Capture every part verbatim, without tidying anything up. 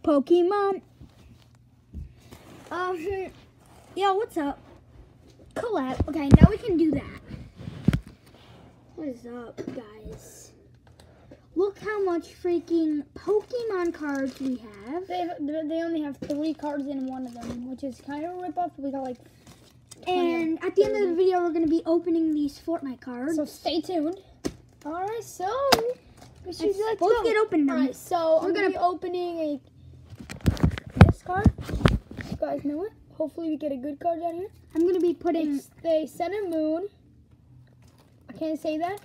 Pokemon. Um, yo, what's up? Collab. Okay, now we can do that. What is up, guys? Look how much freaking Pokemon cards we have. They they only have three cards in one of them, which is kind of a rip-off. We got like. And at the end of the video, we're going to be opening these Fortnite cards. So stay tuned. All right, so we should Let's let's both go. get open them. All right, so We're we're gonna- gonna be opening a this card. You guys know it. Hopefully, we get a good card down here. I'm going to be putting... It's the Sun and Moon. I can't say that.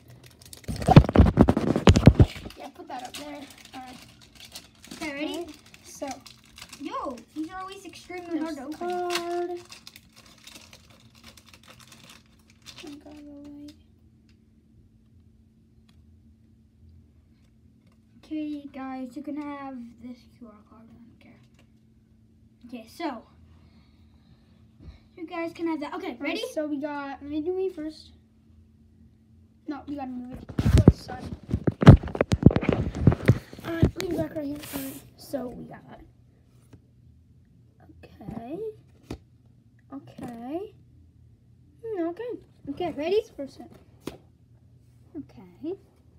Yeah, put that up there. All right. Okay, ready? Okay, so Yo, these are always extremely hard this to open. card. I got it away. Okay, guys, you can have this Q R code. I don't care. Okay, so you guys can have that. Okay, ready? Alright, so we got. Let me do me first. No, we gotta move it. To the side. Alright, leave it back right here. Alright, so we got. Okay. Okay. Hmm, okay. Okay, ready? First set. Okay.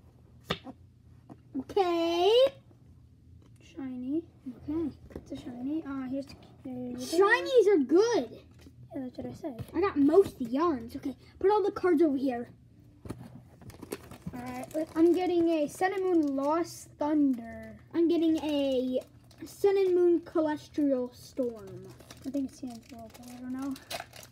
Okay. Shiny. Okay. It's a shiny. Uh, here's the. There you go. Shinies are good. Yeah, that's what I said. I got most yarns. Okay, put all the cards over here. Alright, I'm getting a Sun and Moon Lost Thunder. I'm getting a Sun and Moon Celestial Storm. I think it's stands for, but I don't know.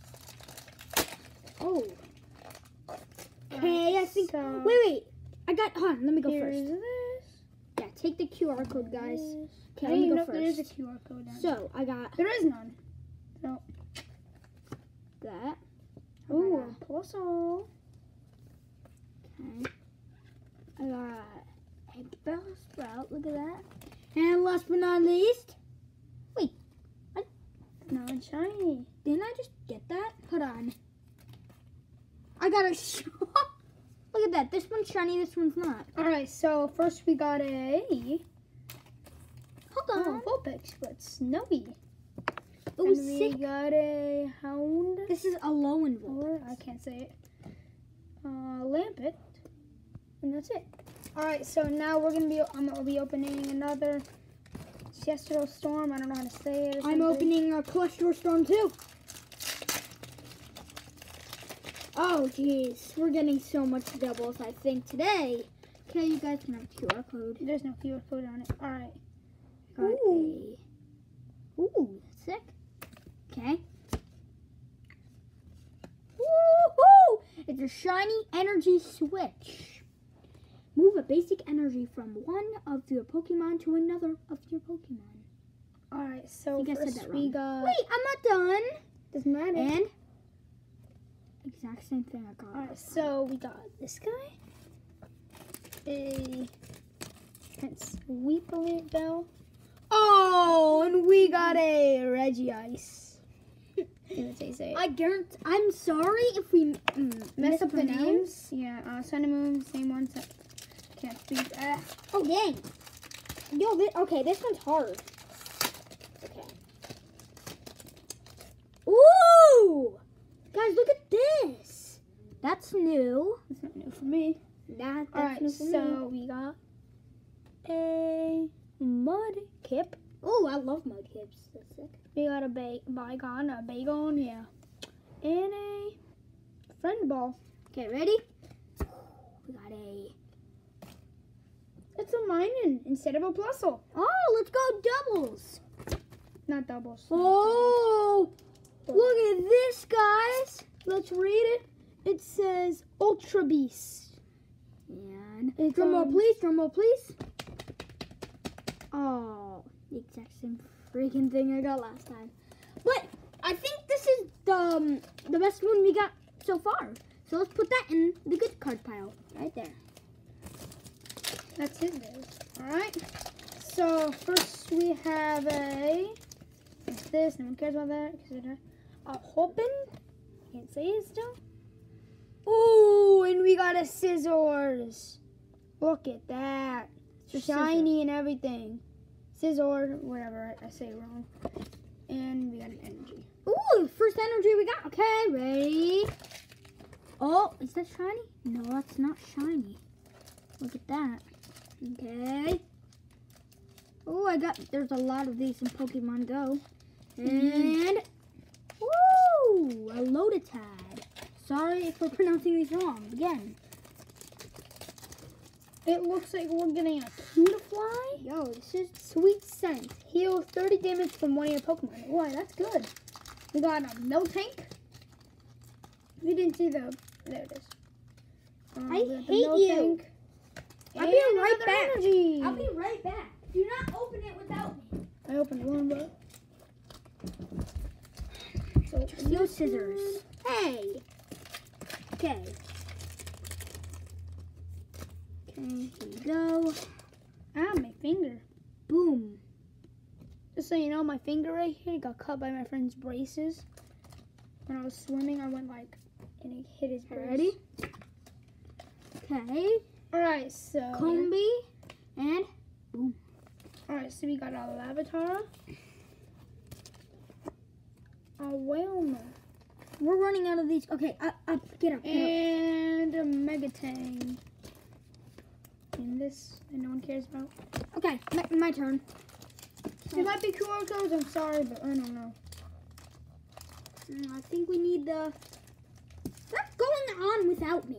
Oh. Okay, I think. So- wait, wait. I got. Hold on. Let me go Here's first. this. Yeah, take the Q R code, guys. This. Okay, I let me didn't go know first. there is a Q R code down there. So I got There is none. No. that. Ooh, Pulsar. Okay. I got a Bell Sprout. Look at that. And last but not least, wait, Not shiny. didn't I just get that? Hold on. I got a. Sh- Look at that. This one's shiny. This one's not. Alright, so first we got a Hold on. oh, Vulpix, but snowy. It And was we sick. got a Hound. This is a low and Or I can't say it. Uh, Lampet. And that's it. Alright, so now we're gonna be I'm gonna be opening another Celestial Storm. I don't know how to say it. or I'm something. opening a Celestial Storm too. Oh, jeez. We're getting so much doubles, I think, today. Okay, you guys can have a Q R code. There's no Q R code on it. Alright. Got Ooh. a... Ooh, sick. Okay. Woohoo! It's a shiny energy switch. Move a basic energy from one of your Pokemon to another of your Pokemon. Alright, so I think I said first that we wrong. got Wait, I'm not done. doesn't matter. And exact same thing I got. Alright, so we got this guy. A Prince Weeplet Bell. Oh, and we got a Regice. Didn't say say it. I guarantee. I'm sorry if we mm, Mess up the mispronounce. names. Yeah, uh, Sun and Moon, same ones. That can't speak. Ah. Oh dang! Yo, thi- okay, this one's hard. Okay. Ooh, guys, look at this. That's new. That's not new for me. That that's Alright, new for me. so we got a Mudkip. Oh, I love Mudkips. That's sick. We got a ba- Bygone, a Bagon, yeah. And a Friend Ball. Okay, ready? We got a. It's a Minun instead of a Plusle. Oh, let's go doubles. Not doubles. Oh, look at this, guys. Let's read it. It says Ultra Beast. And It's, drum roll, um, please. Drum roll, please. Oh, the exact same freaking thing I got last time. But I think this is the um, the best one we got so far. So let's put that in the good card pile right there. That's it, guys. Alright. So, first we have a. What's this? No one cares about that. Because it a Hoppin. Can't say it still. Ooh, and we got a Scissors. Look at that. It's a Shiny and everything. Scizor, whatever I, I say wrong. And we got an energy. Ooh, first energy we got. Okay, ready? Oh, is that shiny? No, that's not shiny. Look at that. Okay. Oh, I got, there's a lot of these in Pokemon Go. And, woo, a Lotad. Sorry for pronouncing these wrong. Again. It looks like we're getting a Cutiefly. Yo, this is Sweet Scent. Heal thirty damage from one of your Pokemon. Wow, that's good. We got a Miltank. We didn't see the, there it is. Um, I we got the hate you. Miltank. I'll And be right another back. Energy. I'll be right back. Do not open it without me. I opened one, but. So, No scissors. Hey. Okay. Okay, here we go. Ah, my finger. Boom. Just so you know, my finger right here got cut by my friend's braces. When I was swimming, I went like, and it hit his brace. Ready? Okay. Alright, so. Combi and boom. Alright, so we got a Larvitar. A Whalmer. We're running out of these. Okay, up, up, get up, get And a Megatang. And this, that no one cares about. up. Okay, my, my turn. It might be Q R codes, I'm sorry, but I don't know. Mm, I think we need the. What's going on without me?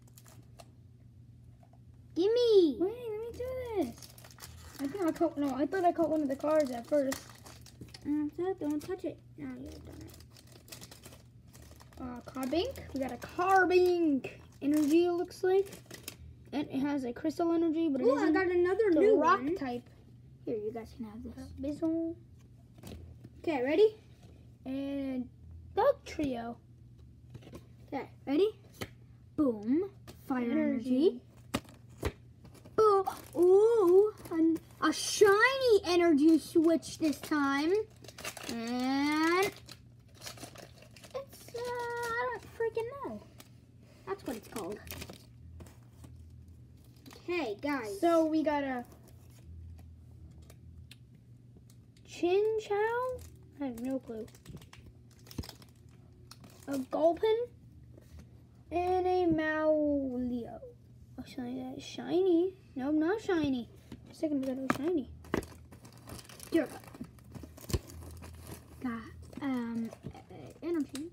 Gimme. Wait, let me do this. I think I caught, no, I thought I caught one of the cards at first. Mm, so don't touch it. No, you've done it. Uh, Carbink. We got a Carbink energy, it looks like. And it has a crystal energy, but it Oh, I isn't got another the new rock one. type. Here, you guys can have this. Bizzle. Okay, ready? And Bug Trio. Okay, ready? Boom. Fire energy. Boom. Ooh, an, a shiny energy switch this time. And it's, uh, I don't freaking know. That's what it's called. Okay, guys. So we got a Chin Chow? I have no clue. A Gulpin and a Maulio. Oh, shiny. That is shiny. No, not shiny. I'm second that it was shiny. Here. Got um uh, energy.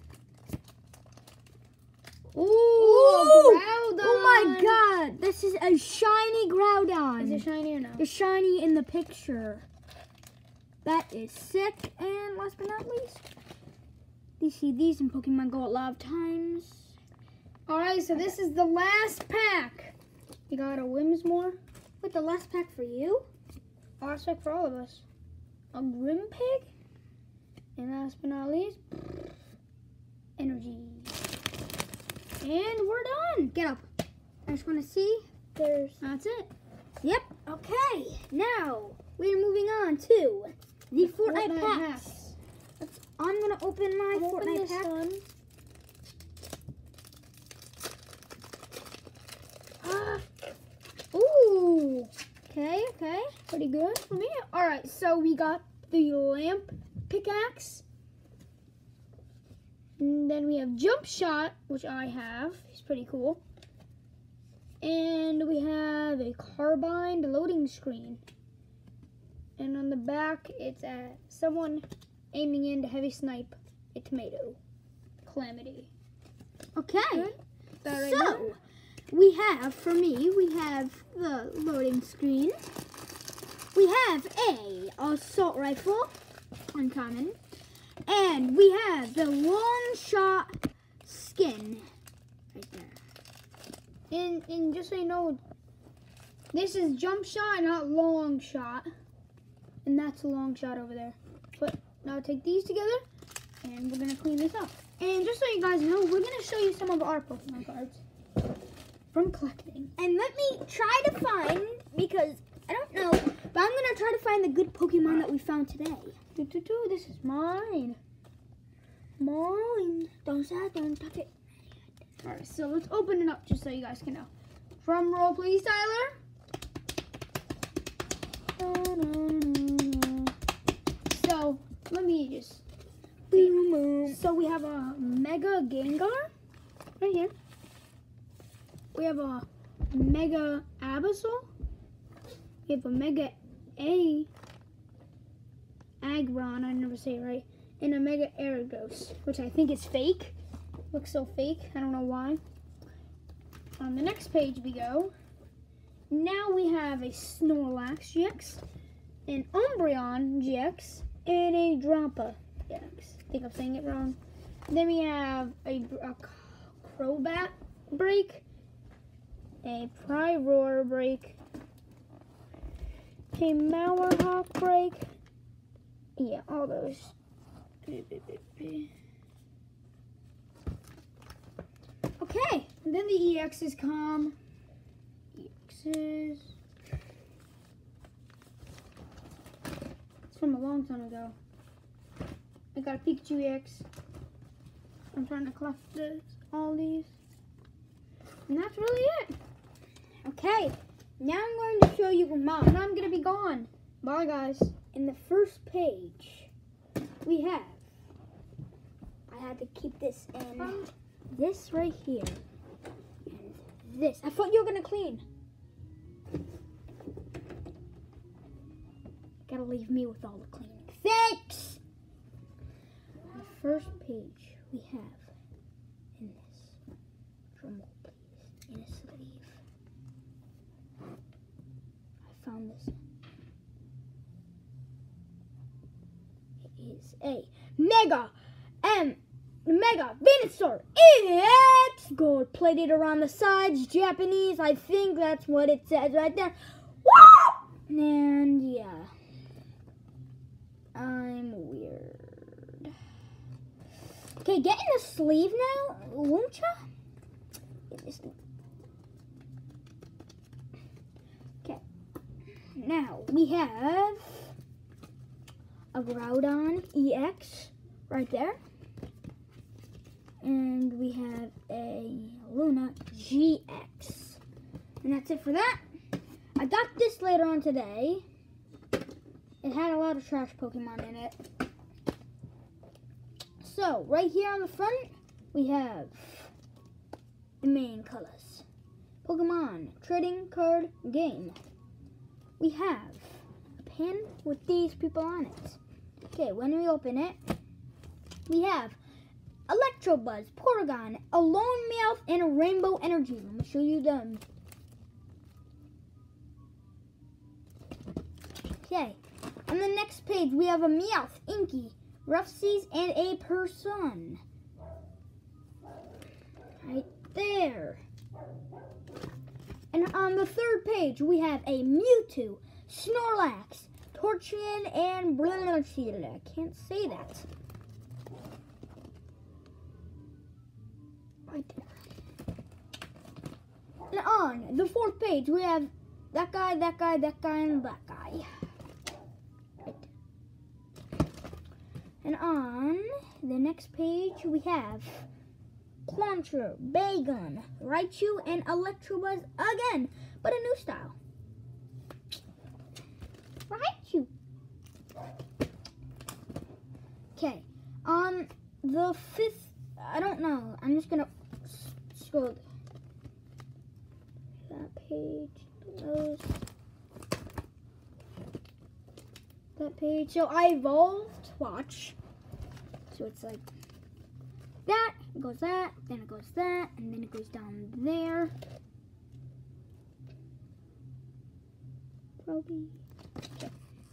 Ooh, Ooh! Groudon. Oh my god! This is a shiny Groudon. Is it shiny or no? It's shiny in the picture. That is sick. And last but not least, you see these in Pokemon Go a lot of times. Alright, so this is the last pack. You got a Whimsmore. With the last pack for you. Last pack for all of us. A Grimpig. And last but not least, energy. And we're done. Get up. I just want to see. There's That's it. Yep. Okay. Now we're moving on to the Fortnite, Fortnite packs. packs. Let's, I'm gonna open my I'll open Fortnite this pack. one. Ah. Ooh. Okay. Okay. Pretty good for me. Alright, so we got the lamp pickaxe. And then we have jump shot, which I have. It's pretty cool. And we have a carbine loading screen. And on the back, it's uh, someone aiming in to heavy snipe a tomato. Calamity. Okay. That right So there. we have, for me, we have the loading screen. We have a assault rifle, uncommon, and we have the long shot skin right there. And, and just so you know, this is jump shot, not long shot. And that's a long shot over there. But now take these together, and we're going to clean this up. And just so you guys know, we're going to show you some of our Pokemon cards from collecting. And let me try to find, because I don't know, but I'm gonna try to find the good Pokemon that we found today. Doo, doo, doo, this is mine. Mine. Don't say, don't touch it. Alright, so let's open it up just so you guys can know. Drum roll, please, Tyler. So let me just. So we have a Mega Gengar right here. We have a Mega Absol. We have a Mega A Aggron, I never say it right, and a Mega Aragos, which I think is fake. Looks so fake, I don't know why. On the next page we go. Now we have a Snorlax G X, an Umbreon G X, and a Drampa G X. I think I'm saying it wrong. Then we have a, a Crobat break, a Pyroar break, a Mauerhawk break. Yeah, all those. Okay, and then the E Xs come. E Xs. It's from a long time ago. I got a Pikachu E X. I'm trying to collect this, all these. And that's really it. Okay, now I'm going to show you Mom. And I'm going to be gone. Bye, guys. In the first page, we have, I had to keep this in, um, this right here, and this. I thought you were going to clean. Gotta leave me with all the cleaning. Thanks! The first page we have in this, drum roll please, in a sleeve. I found this. It is a Mega M Mega Venusaur E X, gold plated around the sides, Japanese. I think that's what it says right there. Woo! And yeah, I'm weird. Okay, get in the sleeve now, won't ya? Okay, now we have a Groudon E X right there. And we have a Luna G X. And that's it for that. I got this later on today. It had a lot of trash Pokemon in it. So, right here on the front, we have the main colors. Pokemon Trading Card Game. We have a pin with these people on it. Okay, when we open it, we have Electabuzz, Porygon, a Lone Meowth, and a Rainbow Energy. Let me show you them. Okay, on the next page, we have a Meowth, Inky, Rough Seas, and a Person. Right there. And on the third page, we have a Mewtwo, Snorlax, Torchion, and Brilliant. I can't say that. Right there. And on the fourth page, we have that guy, that guy, that guy, and that guy. Right. And on the next page, we have Clauncher, Bagon, Raichu, and Electabuzz again, but a new style. Raichu. Okay, on the fifth, I don't know, I'm just gonna scroll that page, those, that page. So I evolved, watch. So it's like that, it goes that, then it goes that, and then it goes down there. Probably. Okay.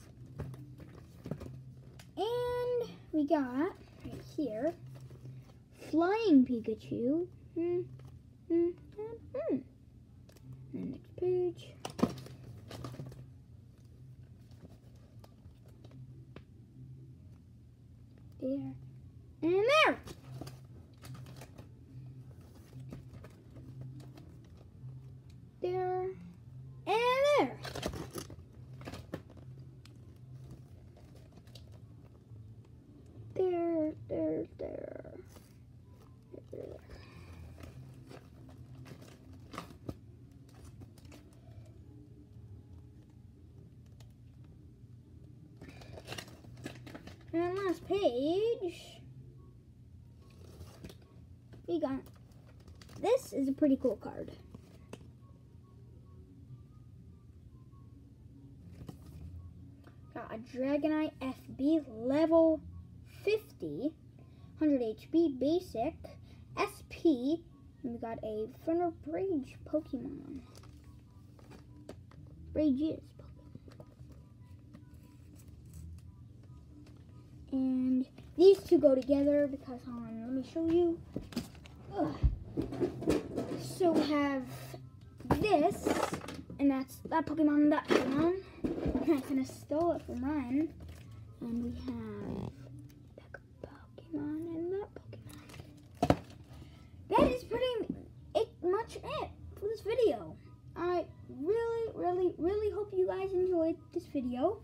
And we got right here Flying Pikachu. Hmm. Hmm. Hmm. And next page. There. And there. There. And there. There, there, there. There. And last page, we got, this is a pretty cool card. Got a Dragonite F B level fifty, one hundred H P basic, S P, and we got a Fenrir Rage Pokemon. Rages Pokemon. And these two go together because, hold on, let me show you. Ugh. So we have this, and that's that Pokemon and that Pokemon. I kind of stole it from Ryan. And we have that Pokemon and that Pokemon. That is pretty it, much it for this video. I really, really, really hope you guys enjoyed this video.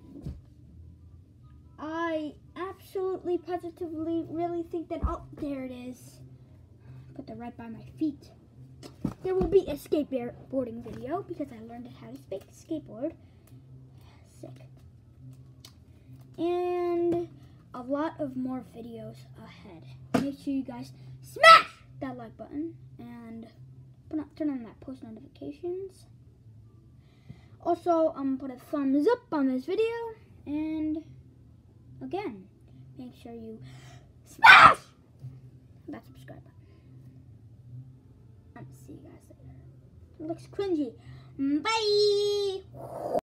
I absolutely, positively, really think that, oh, there it is. Put that right by my feet. There will be a skateboarding video because I learned how to skateboard. Sick. And a lot of more videos ahead. Make sure you guys smash that like button and turn on that post notifications. Also, I'm gonna put a thumbs up on this video, and again, make sure you smash that subscribe button. I'm gonna see you guys later. It looks cringy. Bye.